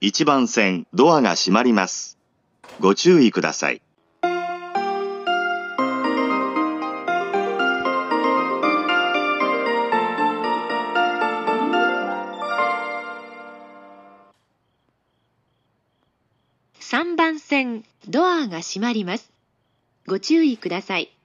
1番線ドアが閉まります。ご注意ください。 3番線ドアが閉まります。ご注意ください。